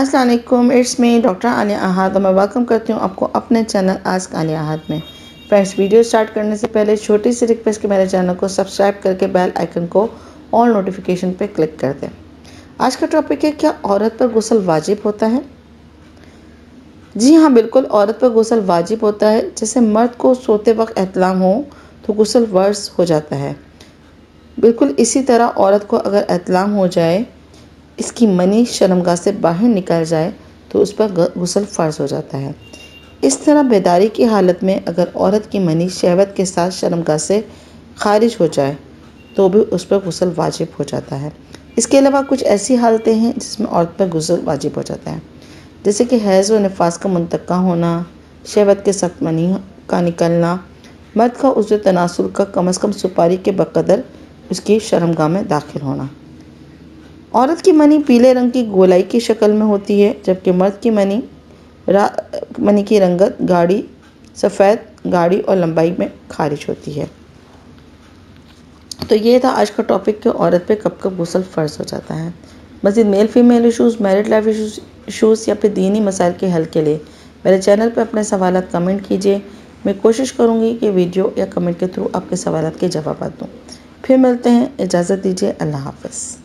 अस्सलाम वालेकुम, it's me doctor Aliya Ahad और मैं वेलकम करती हूँ आपको अपने चैनल आस्क आलिया अहाद में। फ्रेंड्स, वीडियो स्टार्ट करने से पहले छोटी सी रिक्वेस्ट कि मेरे चैनल को सब्सक्राइब करके बेल आइकन को ऑल नोटिफिकेशन पे क्लिक कर दें। आज का टॉपिक है, क्या औरत पर गुस्ल वाजिब होता है? जी हाँ, बिल्कुल, औरत पर गुस्ल वाजिब होता है। जैसे मर्द को सोते वक्त एहतलाम हो तो गुस्ल वर्ज हो जाता है, बिल्कुल इसी तरह औरत को अगर एहतलाम हो जाए, इसकी मनी शर्मगाह से बाहर निकल जाए तो उस पर गुस्ल फ़र्ज हो जाता है। इस तरह बेदारी की हालत में अगर औरत की मनी शहवत के साथ शर्मगाह से खारिज हो जाए तो भी उस पर गुस्ल वाजिब हो जाता है। इसके अलावा कुछ ऐसी हालतें हैं जिसमें औरत पर गुस्ल वाजिब हो जाता है, जैसे कि हैज़ व निफास का मुंतका होना, शहवत के सख्त मनी का निकलना, मर्द का उज़्व तनासुल का कम अज़ कम सुपारी के बकदर उसकी शर्मगाह में दाखिल होना। औरत की मनी पीले रंग की गोलाई की शक्ल में होती है, जबकि मर्द की मनी की रंगत गाढ़ी सफ़ेद, गाढ़ी और लंबाई में खारिज होती है। तो ये था आज का टॉपिक कि औरत पे कब कब गुस्ल फ़र्ज हो जाता है। मज़ीद male female issues, married life issues या फिर दीनी मसाइल के हल के लिए मेरे चैनल पर अपने सवालात कमेंट कीजिए। मैं कोशिश करूँगी कि वीडियो या कमेंट के थ्रू आपके सवालात के जवाब दूँ। फिर मिलते हैं, इजाज़त दीजिए, अल्लाह हाफ़िज़।